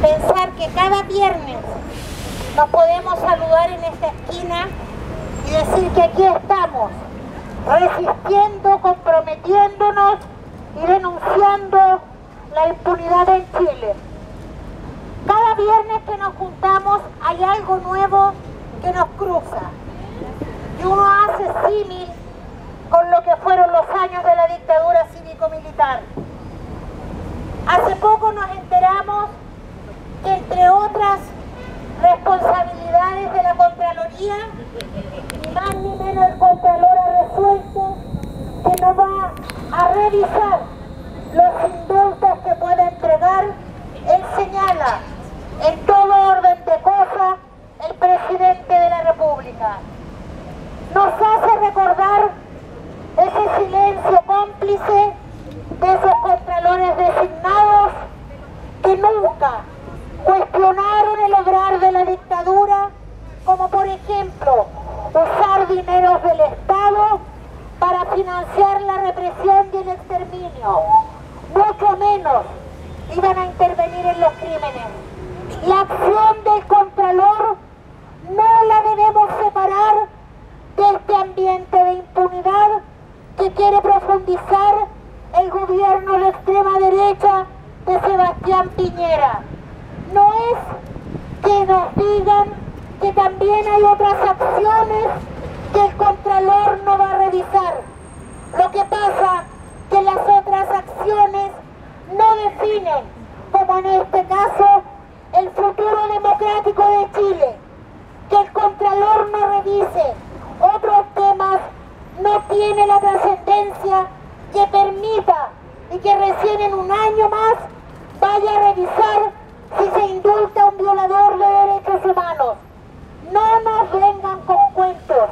Pensar que cada viernes nos podemos saludar en esta esquina y decir que aquí estamos, resistiendo, comprometiéndonos y denunciando la impunidad en Chile. Cada viernes que nos juntamos hay algo nuevo que nos cruza y uno hace símil con lo que fueron los años de la dictadura cívico-militar. Hace poco nos enteramos que, entre otras responsabilidades de la Contraloría, ni más ni menos el Contralor ha resuelto que no va a revisar los indultos que puede entregar. Él señala, en todo orden de cosas, el presidente de la República. Nos hace recordar ese silencio cómplice de esos contralores designados que nunca cuestionaron el obrar de la dictadura, como por ejemplo usar dineros del Estado para financiar la represión y el exterminio. Mucho menos iban a intervenir en los crímenes. La acción del Contralor no la debemos separar de este ambiente de impunidad que quiere profundizar el gobierno de extrema derecha de Sebastián Piñera. No es que nos digan que también hay otras acciones que el Contralor no va a revisar. Lo que pasa que las otras acciones no definen, como en este caso, el futuro democrático de Chile. Que el Contralor no revise otros temas no tiene la trascendencia que permita y que recién en un año más vaya a revisar si se indulta a un violador de derechos humanos. No nos vengan con cuentos,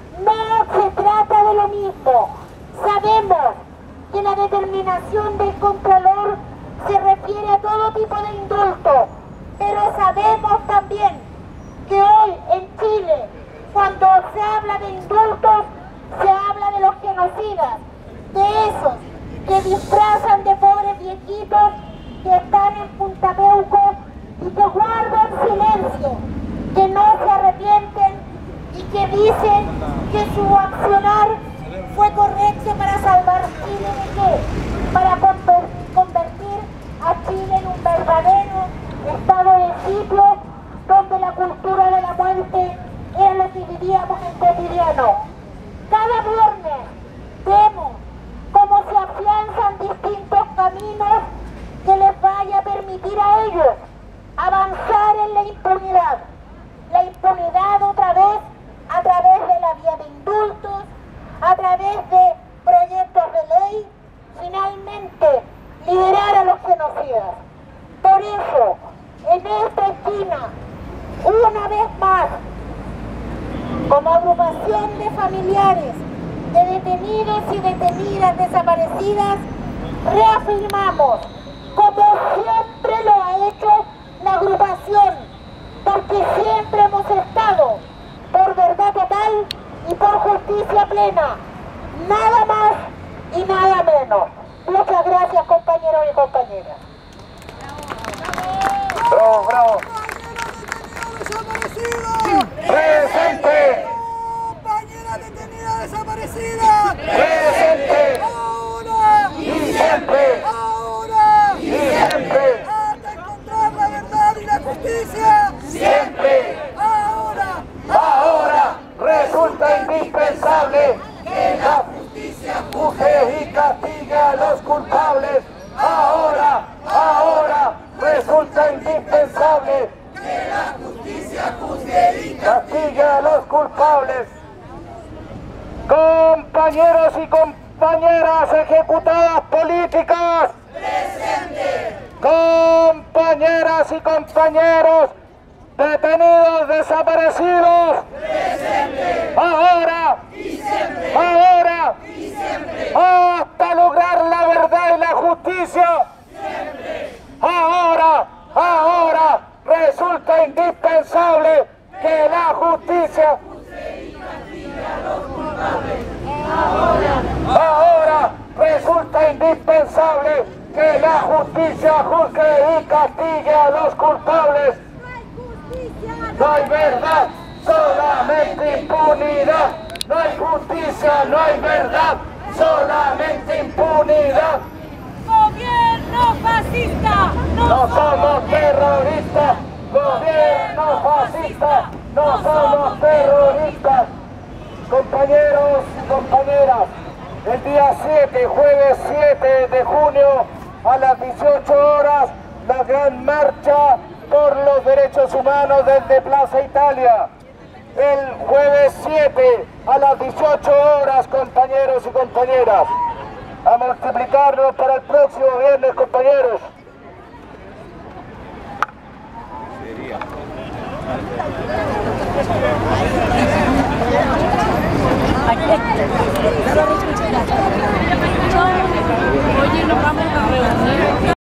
no se trata de lo mismo. Sabemos que la determinación del Contralor se refiere a todo tipo de indulto, pero sabemos también que hoy en Chile, cuando se habla de indultos, se habla de los genocidas, de esos que disfrazan de pobres viejitos que están en Punta Peuco y que guardan silencio, que no se arrepienten y que dicen que su accionar fue correcto para salvar Chile de qué, para convertir a Chile en un verdadero estado de sitio donde la cultura de la muerte era lo que vivíamos en cotidiano. Cada viernes vemos cómo se afianzan distintos caminos que les vaya a permitir a ellos avanzar en la impunidad. La impunidad otra vez a través de la vía de indultos, a través de proyectos de ley, finalmente liberar a los genocidas. Por eso, en esta esquina, una vez más, como agrupación de familiares de detenidos y detenidas desaparecidas, reafirmamos, como siempre lo ha hecho la agrupación, porque siempre hemos estado por verdad total y por justicia plena, nada más y nada menos. Muchas gracias, compañeros y compañeras. ¡Bravo, bravo! ¡Presente! ¡Compañera detenida desaparecida! ¡Presente! ¡Ahora! ¡Y siempre! ¡Ahora! ¡Y siempre! ¡Hasta encontrar la verdad y la justicia! ¡Siempre! ¡Ahora! Ahora resulta indispensable que la justicia juzgue y castigue a los culpables. Ahora resulta indispensable que la justicia juzgue y castigue a los culpables. Compañeros y compañeras ejecutadas políticas. ¡Presente! Compañeras y compañeros detenidos desaparecidos. ¡Presente! Ahora, ¡Y siempre! ahora, ¡Y siempre! hasta lograr la verdad y la justicia. ¡Siempre! Ahora resulta indispensable que la justicia ahora resulta indispensable que la la justicia juzgue y castigue a los culpables. No hay verdad, solamente impunidad. No hay justicia, no hay verdad, solamente impunidad. ¡Gobierno fascista! No somos terroristas. Gobierno fascista, no somos terroristas. Compañeros y compañeras, el día 7, jueves 7 de junio, a las 18 horas, la gran marcha por los derechos humanos desde Plaza Italia. El jueves 7, a las 18 horas, compañeros y compañeras. A multiplicarlo para el próximo viernes, compañeros. Oye, nos vamos a reunir.